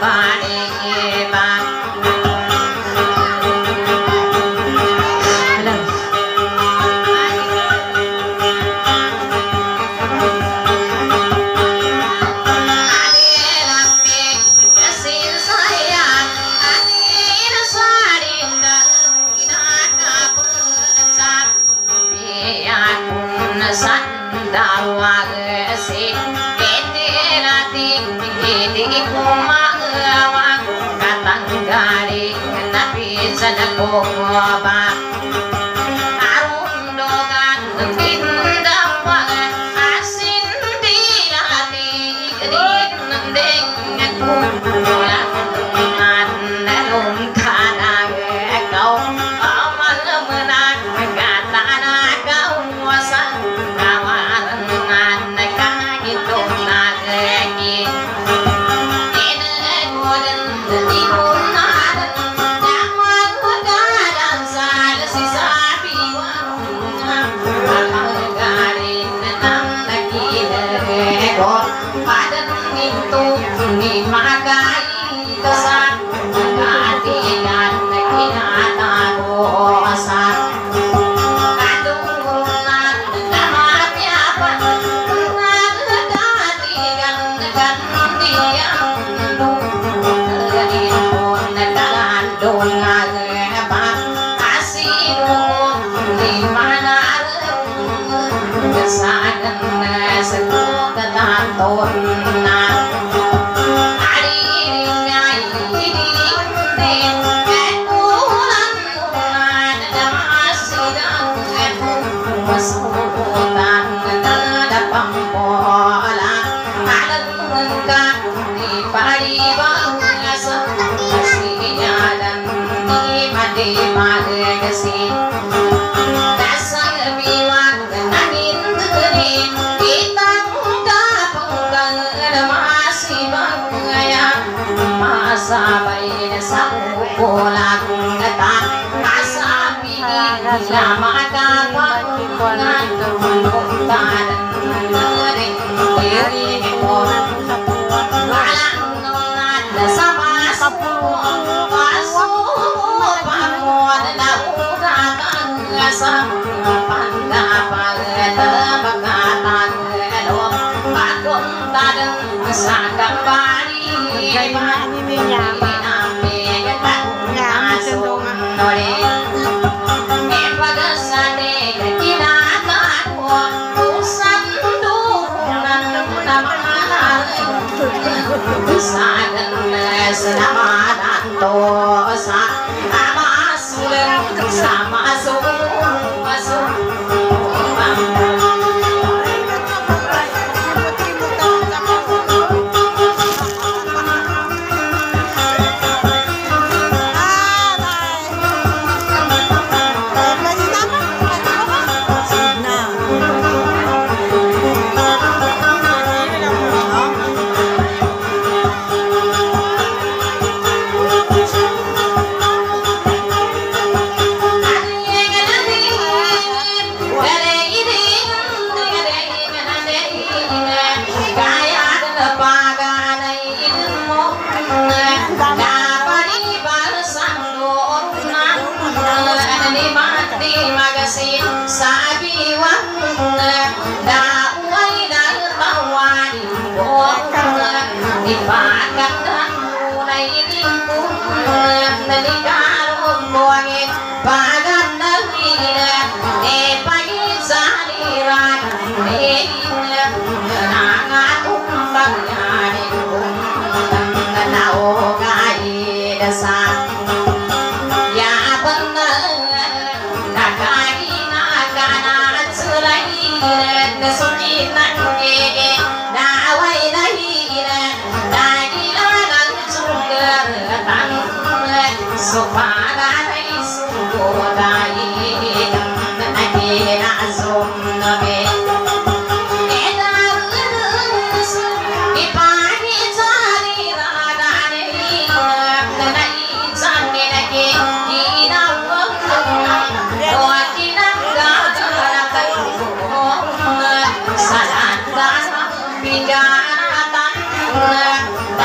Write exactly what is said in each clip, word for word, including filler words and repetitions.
Hãy subscribe cho kênh Ghiền Mì Gõ để không bỏ lỡ những video hấp dẫn.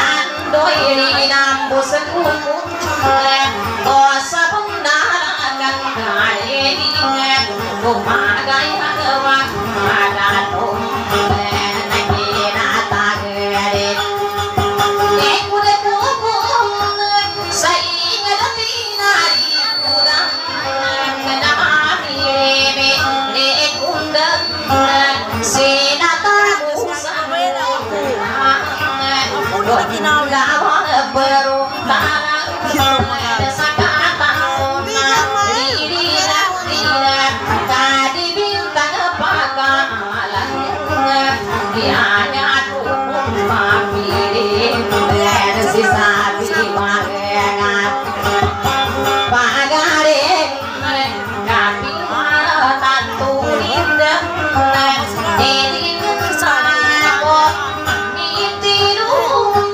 doi di nambu seluku dosa benarakan kali kumagai agawak madatum nakina tagare ekure kukum sainga tinari kudang namami rebe rekundang sinatagu samena Gawang berutang Sakatan Lidirak lirak Tadi bintang pakalan Dianya tukung mapirin Dan sisa biwangan Pagarin Kapi tantu lindang Ini kesakot Mitiru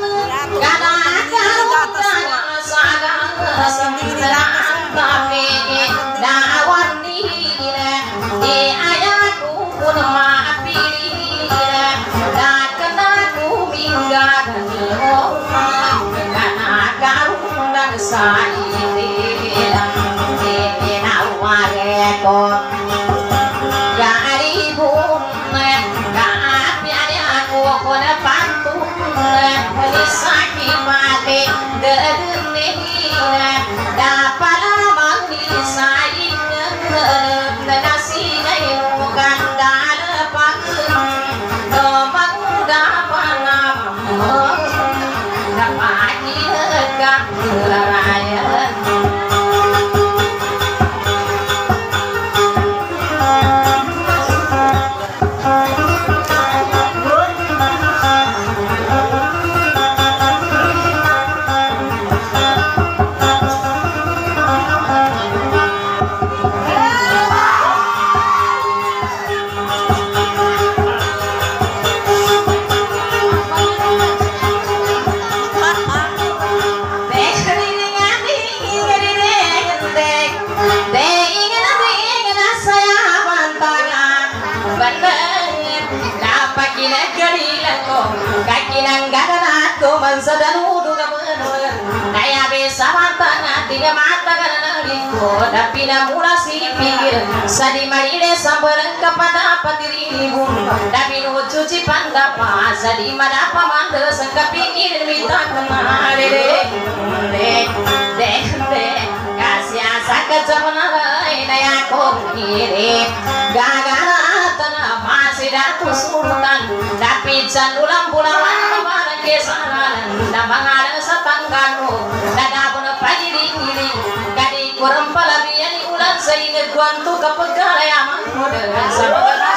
tapi dawan diri di ayatku pun maafin dan kenaku minggat karena karung dan sayang di nawareko garibun kapian aku kena pantun menisaki mati dedeni dapat abang disaing nasi bukan dapat domang dapat nama dapat diegak raya Sedanu duga menolak daya bisa mata tiga mata karena liko tapi namula si pinggir sadi marine sambarang kepada patiri ibu tapi nu cuci pandapa sadi madapa manda sangka pikir minta kemari dek dek dek dek kasih asa kejamanai daya kiri gagara tanah masih datu sultan tapi candulang bulawan kesaran namangan satanggano dadapun pagiring-giring kadi kurang palabian ulan sehingga guantu kapegalayaman modern sabagana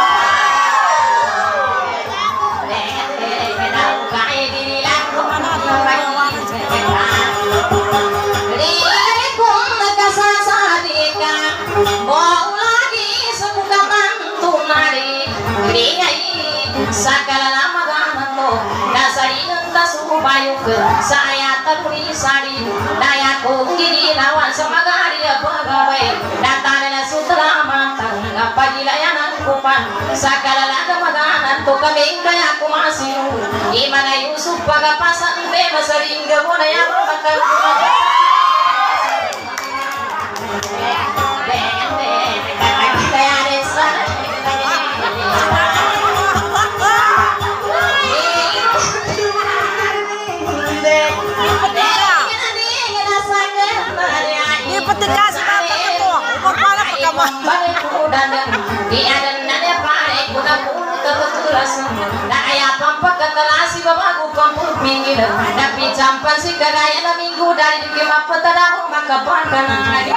sakala nama ganto dasari nenta subayu ke saya teruni sari daya kiri lawan semagari pegawai datana sutra mantang apa dilayanan kupan sakala laga maganan to kami kaya aku masih imana Yusuf pagapasan be masaring gabona yang bakal Petika sama itu, kepala pekaman. Dia dan nada pare, kuna pun kebetulan. Dah ayah pampak ketelasi babaku kampung pinggir. Tapi campan si kagaya dah minggu dari kemah petadang maka pandan hari.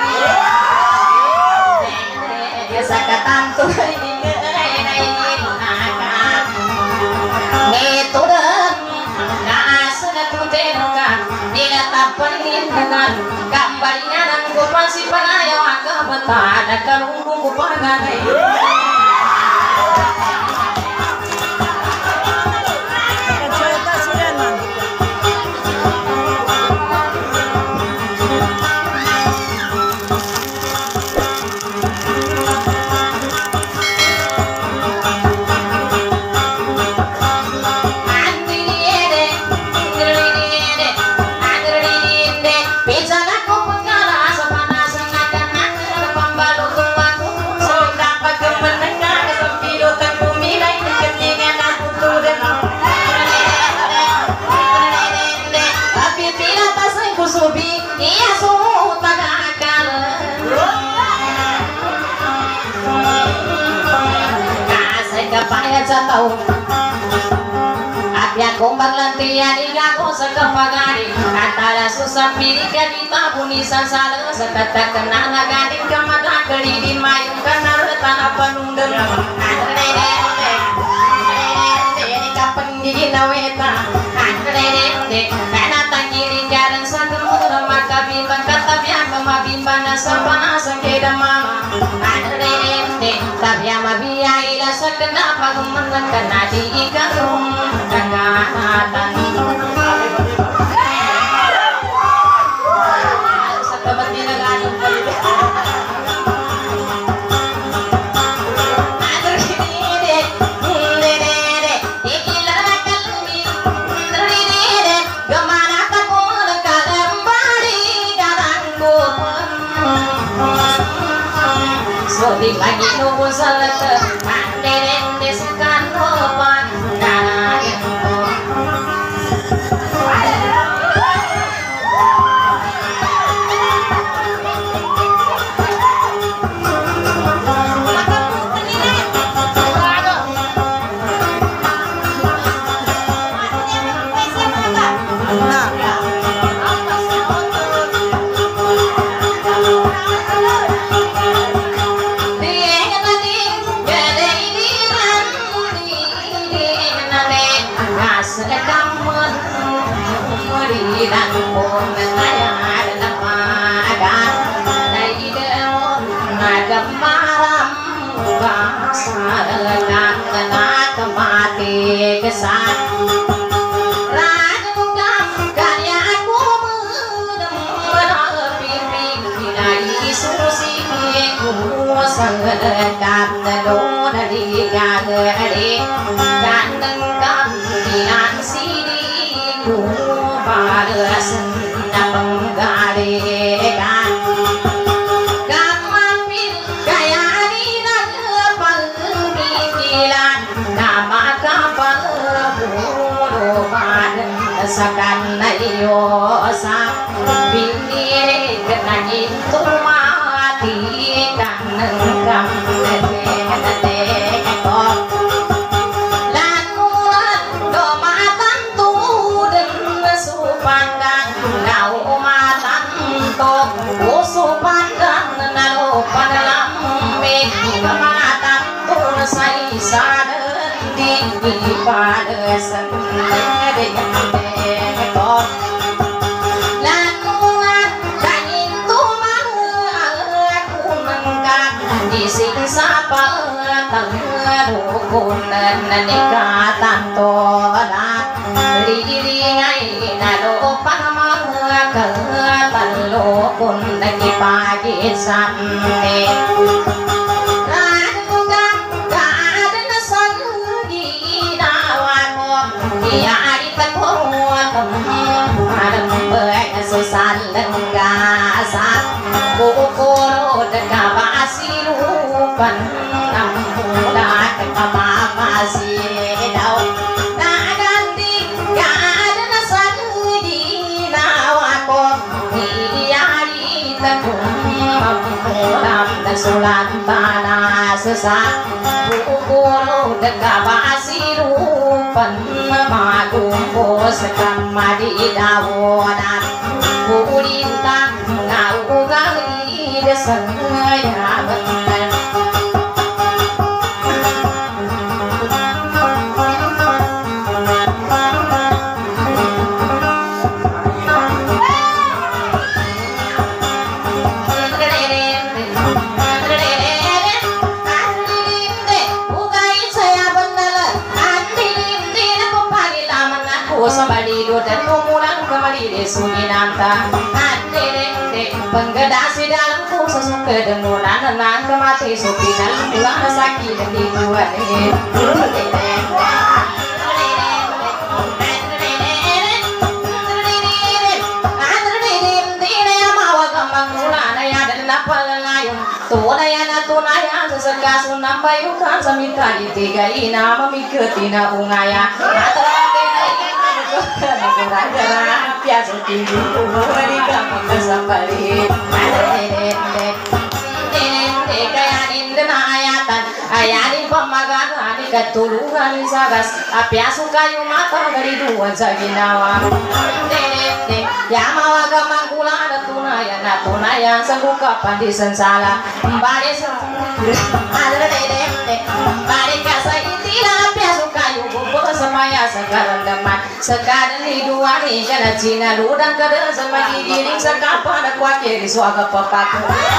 Biasa katantu ini ini gunakan. Metode naasana tutenukan, tidak tapan dengan gambarnya dan kupan si panayo agak betah ada karungku kupan ganai. Andi iya suhu tagakal kasih kepayat setau Abia kumbang lantian iga ko sa kapagani Antara susah pilih kadi tabunisan salah Sekata kenana gading kamata kelidi mayung Kanar tanah penundem Ini kapan di naweta Karena tangkiri jalan sa gemur Maka bimbang kata biang Mabimban na sa panasang keda mama Tapi mabia ila sa kenapa Gumanang kana di ikarong Kagahatan Sa kabat nilagayong palit Di lagi nunggu salat Manderen desakan opan Nana itu dan pun menayar namakan dari dewa nagam malam bahasa dengan kena kemati kesan radungam karya aku mendengar pimpin dari susi ku sangkap nado dari gagari dan dengkam dinansi ku Balas na panggalikan Kamapil kaya di nagpagpipilan Na makapagpurupan Sa kanayo sa pindirig na itumati Kanang kamnete ko pandang nau matan tok usu pandang nau padalambe matan tun sai saden di pada sendiri kok lakuan kangin tuman aku mengkat di siksa tengah nikatan torat liringai nalo pamangka talo pun lagi pagi sampai raduga kaden sangi dawan dia di tengah adam besusan lenggasa bukuro dekabasi lupan ampulah dekabasi dau sulan tanah sesak bukuro dekabasi rupan magumpo sekamadi dawonan kulintang ngaugali desengaya bener Sabadi do dan umulang kembali di sunyi nanta ande de penggedasi dalam khusus kedemulan nang kemati supi dalam bulan sakit dan di dua tunayana tunaya sesekasun nambayukan samika di tiga ina memiketina ungaya Nakurang-kurang biasa tinggi di kampung kesambali kayanin ayatan ayanin pemagangan ketulungan sagas apia sukayu mata dari dua saginawa ya mawaga mangkula ada tunaya na tunaya sangguka pandi sensala mbare ada dede mbare kasa itila apia sukayu bubur semaya sekarang deman sekarang di dua ni kana cina ludang kada semagi giring sekapa ada kuake di suaga papaku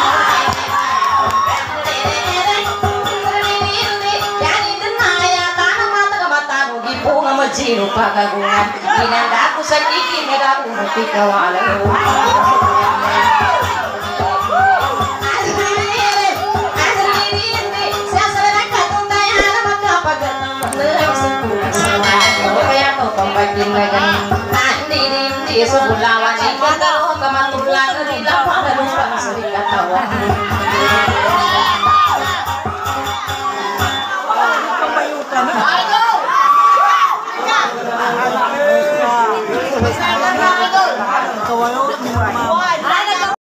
bunga majino pagagungan inandaku sa kiki medaku muti kawalan Andi di sebulawan di kagalo kamatulan di lapangan lupa serikat tawa